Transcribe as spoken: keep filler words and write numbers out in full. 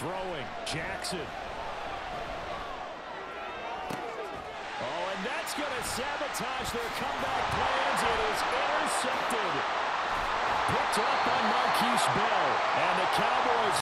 Throwing, Jackson. Oh, and that's going to sabotage their comeback plans. It is intercepted. Picked up by Markquese, and the Cowboys